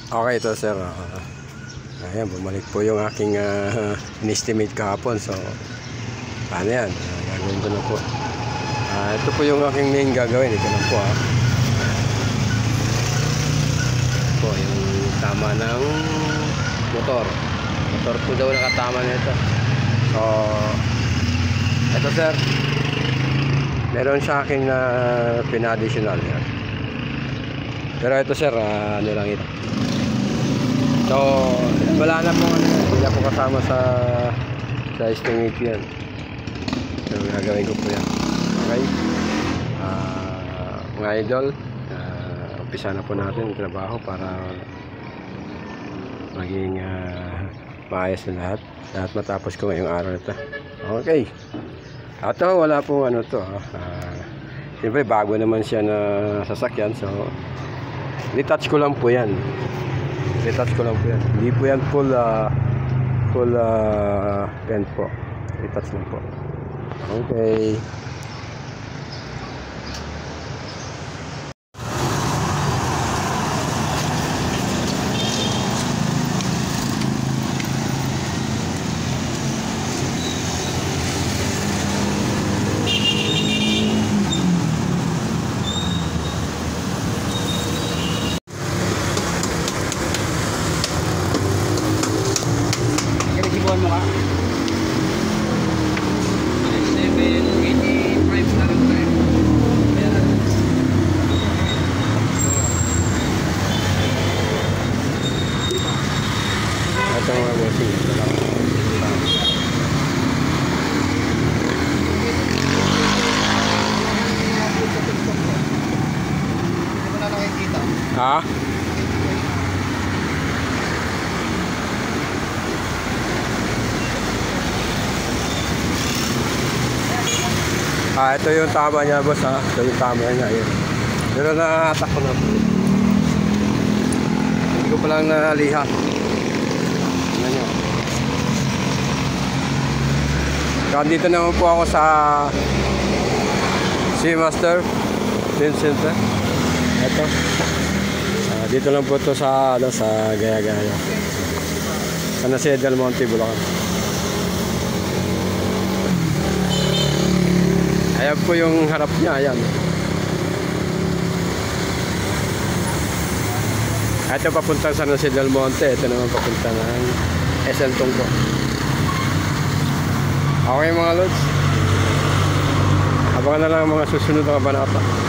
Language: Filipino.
Okay ito sir. Ayan, bumalik po yung aking in-estimate kahapon. So, paano yan? Gagawin ko na po. Ito po yung aking main gagawin. Ito lang po po yung tama ng motor. Motor po daw nakatama nito. So, ito sir. Meron siya aking pina-additional yan. Pero ito sir, ano lang ito. So, wala na po, hindi na po kasama sa estimate yan. So, gagawin ko po yan. Okay? Mga idol, umpisa na po natin yung trabaho para maging maayos na lahat. Lahat matapos ko ngayong araw na ito. Okay. Ito, wala po ano to. Siyempre, bago naman siya na sasakyan. So, retouch ko lang po yan. Retouch ko lang po yan. Hindi po yan full paint po. Retouch lang po. Okay. Mo ka? 785 na lang tayo. Ito mga bossing. Ito lang. Hindi mo na nakikita. Ha? Ito yung tama niya boss ha. Ito yung tama niya yun. Pero nakahatak ko na po. Hindi ko palang naliha. Ano nyo. Dito naman po ako sa Seamaster Film Center. Ito. Dito lang po ito sa Gaya-Gaya. Sa Nasa Del Monte, Bulacan. Ayan po yung harap niya, ayan. Ito papunta sa San Del Monte. Ito naman papunta ng SM Tungko. Okay mga lods, abangan na lang ang mga susunod na kabanata.